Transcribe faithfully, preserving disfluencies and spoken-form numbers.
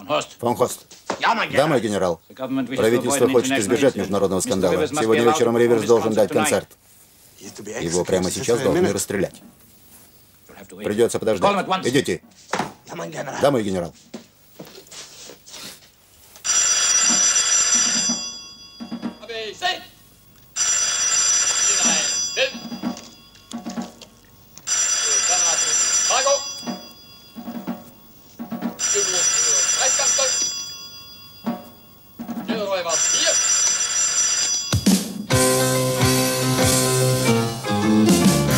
Фон Хост. Да, мой генерал. Правительство хочет избежать международного скандала. Сегодня вечером Риверс должен дать концерт. Его прямо сейчас должны расстрелять. Придется подождать. Идите. Да, мой генерал.